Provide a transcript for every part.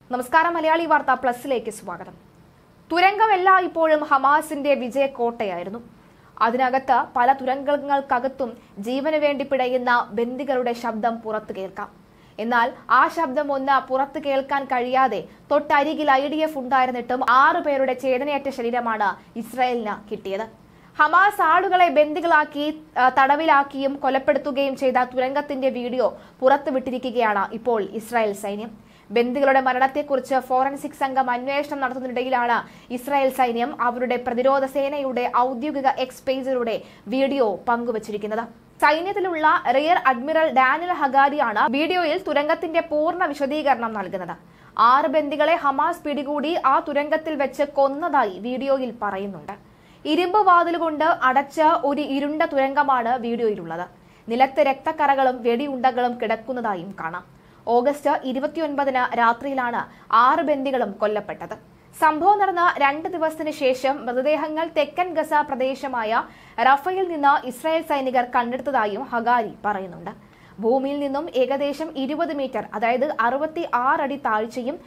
നമസ്കാരം, മലയാളി വാർത്ത പ്ലസിലേക്ക് സ്വാഗതം. തുരങ്കമല്ല ഇപ്പോഴും ഹമാസിന്റെ വിജയക്കോട്ടയായിരുന്നു. അതിനകത്ത് പല തുരങ്കങ്ങൾക്കകത്തും ജീവന് വേണ്ടി പിടയുന്ന ബന്ദികളുടെ ശബ്ദം പുറത്തു കേൾക്കാം. എന്നാൽ ആ ശബ്ദം ഒന്ന് പുറത്തു കേൾക്കാൻ കഴിയാതെ തൊട്ടരികിൽ IDF ഉണ്ടായിരുന്നിട്ടും 6 പേരുടെ ചേതനയേറ്റ ശരീരമാണ് ഇസ്രായേലിന് കിട്ടിയത്. ഹമാസ് ആളുകളെ ബന്ദികളാക്കി തടവിലാക്കിയും കൊലപ്പെടുത്തുകയും ചെയ്ത തുരങ്കത്തിന്റെ വീഡിയോ പുറത്തുവിട്ടിരിക്കുകയാണ് ഇപ്പോൾ ഇസ്രായേൽ സൈന്യം. ബന്ദികളുടെ മരണത്തെക്കുറിച്ച് ഫോറൻസിക് സംഘം അന്വേഷണം നടത്തുന്നതിനിടയിലാണ് ഇസ്രായേൽ സൈന്യം അവരുടെ പ്രതിരോധ സേനയുടെ ഔദ്യോഗിക എക്സ് പേജിലൂടെ വീഡിയോ പങ്കുവച്ചിരിക്കുന്നത്. സൈന്യത്തിലുള്ള റിയർ അഡ്മിറൽ ഡാനിയൽ ഹഗാരിയാണ് വീഡിയോയിൽ തുരങ്കത്തിന്റെ പൂർണ്ണ വിശദീകരണം നൽകുന്നത്. 6 ബന്ദികളെ ഹമാസ് പിടികൂടി ആ തുരങ്കത്തിൽ വെച്ച് കൊന്നതായി വീഡിയോയിൽ പറയുന്നുണ്ട്. ഇരുമ്പ് വാതിലുകൊണ്ട് അടച്ച ഒരു ഇരുണ്ട തുരങ്കമാണ് വീഡിയോയിലുള്ളത്. നിലത്ത് രക്തക്കറകളും വെടിയുണ്ടകളും കിടക്കുന്നതായും കാണാം. ഓഗസ്റ്റ് 29-ന് രാത്രിയിലാണ് 6 ബന്ദികളും കൊല്ലപ്പെട്ടത്. സംഭവം നടന്ന 2 ദിവസത്തിന് ശേഷം മൃതദേഹങ്ങൾ തെക്കൻ ഗസ പ്രദേശമായ റഫയിൽ നിന്ന് ഇസ്രായേൽ സൈനികർ കണ്ടെടുത്തതായും ഹഗാരി പറയുന്നുണ്ട്. ഭൂമിയിൽ നിന്നും ഏകദേശം 20 മീറ്റർ, അതായത് 66 അടി താഴ്ചയും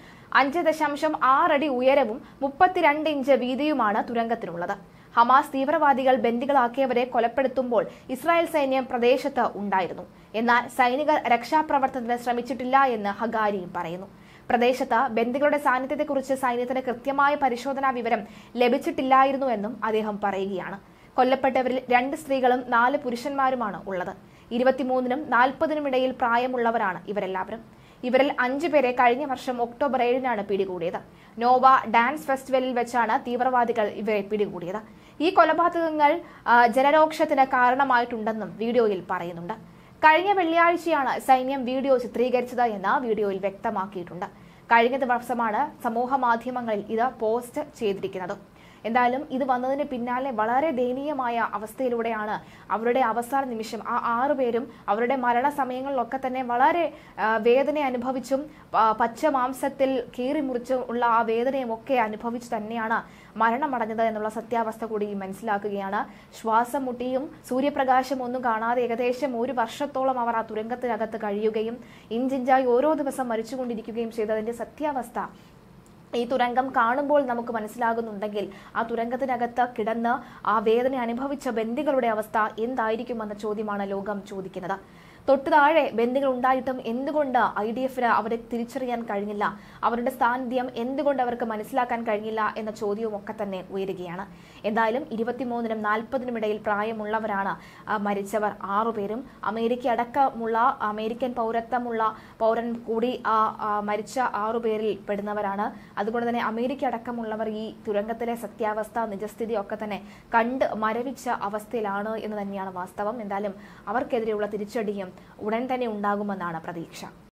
5.6 അടി ഉയരവും 32 ഇഞ്ച് വീതിയുമാണ് തുരങ്കത്തിനുള്ളത്. ഹമാസ് തീവ്രവാദികൾ ബന്ദികളാക്കിയവരെ കൊലപ്പെടുത്തുമ്പോൾ ഇസ്രായേൽ സൈന്യം പ്രദേശത്ത് ഉണ്ടായിരുന്നു. എന്നാൽ സൈനികർ രക്ഷാപ്രവർത്തനത്തിന് ശ്രമിച്ചിട്ടില്ല എന്ന് ഹഗാരി പറയുന്നു. പ്രദേശത്ത് ബന്ദികളുടെ സാന്നിധ്യത്തെക്കുറിച്ച് സൈന്യത്തിന് കൃത്യമായ പരിശോധനാ വിവരം ലഭിച്ചിട്ടില്ലായിരുന്നുവെന്നും അദ്ദേഹം പറയുകയാണ്. കൊല്ലപ്പെട്ടവരിൽ 2 സ്ത്രീകളും 4 പുരുഷന്മാരുമാണ് ഉള്ളത്. 23-നും 40-നും ഇടയിൽ പ്രായമുള്ളവരാണ് ഇവരെല്ലാവരും. ഇവരിൽ 5 പേരെ കഴിഞ്ഞ വർഷം ഒക്ടോബർ 7-നാണ് പിടികൂടിയത്. നോവ ഡാൻസ് ഫെസ്റ്റിവലിൽ വെച്ചാണ് തീവ്രവാദികൾ ഇവരെ പിടികൂടിയത്. ഈ കൊലപാതകങ്ങൾ ജനരോക്ഷത്തിന് കാരണമായിട്ടുണ്ടെന്നും വീഡിയോയിൽ പറയുന്നുണ്ട്. കഴിഞ്ഞ വെള്ളിയാഴ്ചയാണ് സൈന്യം വീഡിയോ ചിത്രീകരിച്ചത് എന്ന് വീഡിയോയിൽ വ്യക്തമാക്കിയിട്ടുണ്ട്. കഴിഞ്ഞ ദിവസമാണ് സമൂഹ മാധ്യമങ്ങളിൽ ഇത് പോസ്റ്റ് ചെയ്തിരിക്കുന്നത്. എന്തായാലും ഇത് വന്നതിന് പിന്നാലെ വളരെ ദയനീയമായ അവസ്ഥയിലൂടെയാണ് അവരുടെ അവസാന നിമിഷം ആ 6 പേരും അവരുടെ മരണസമയങ്ങളിലൊക്കെ തന്നെ വളരെ വേദന അനുഭവിച്ചും പച്ച മാംസത്തിൽ കീറി മുറിച്ചും ഉള്ള ആ വേദനയും ഒക്കെ അനുഭവിച്ചു തന്നെയാണ് മരണമടഞ്ഞത് എന്നുള്ള സത്യാവസ്ഥ കൂടി മനസ്സിലാക്കുകയാണ്. ശ്വാസം മുട്ടിയും സൂര്യപ്രകാശം ഒന്നും കാണാതെ ഏകദേശം 1 വർഷത്തോളം അവർ ആ തുരങ്കത്തിനകത്ത് കഴിയുകയും ഇഞ്ചിഞ്ചായി ഓരോ ദിവസം മരിച്ചുകൊണ്ടിരിക്കുകയും ചെയ്തതിന്റെ സത്യാവസ്ഥ ഈ തുരങ്കം കാണുമ്പോൾ നമുക്ക് മനസ്സിലാകുന്നുണ്ടെങ്കിൽ ആ തുരങ്കത്തിനകത്ത് കിടന്ന് ആ വേദന അനുഭവിച്ച ബന്ദികളുടെ അവസ്ഥ എന്തായിരിക്കുമെന്ന ചോദ്യമാണ് ലോകം ചോദിക്കുന്നത്. തൊട്ടു താഴെ ബന്ദികൾ ഉണ്ടായിട്ടും എന്തുകൊണ്ട് IDF-ന് അവരെ തിരിച്ചറിയാൻ കഴിഞ്ഞില്ല, അവരുടെ സാന്നിധ്യം എന്തുകൊണ്ട് അവർക്ക് മനസ്സിലാക്കാൻ കഴിഞ്ഞില്ല എന്ന ചോദ്യവും ഒക്കെ തന്നെ ഉയരുകയാണ്. എന്തായാലും 23-നും 40-നും ഇടയിൽ പ്രായമുള്ളവരാണ് മരിച്ചവർ 6 പേരും. അമേരിക്കൻ പൗരത്വമുള്ള പൗരൻ കൂടി മരിച്ച 6 പേരിൽ പെടുന്നവരാണ്. അതുകൊണ്ട് തന്നെ അമേരിക്ക അടക്കമുള്ളവർ ഈ തുരങ്കത്തിലെ സത്യാവസ്ഥ നിജസ്ഥിതി ഒക്കെ തന്നെ കണ്ട് മരവിച്ച അവസ്ഥയിലാണ് എന്ന് തന്നെയാണ് വാസ്തവം. എന്തായാലും അവർക്കെതിരെയുള്ള തിരിച്ചടിയും ഉടൻ തന്നെ ഉണ്ടാകുമെന്നാണ് പ്രതീക്ഷ.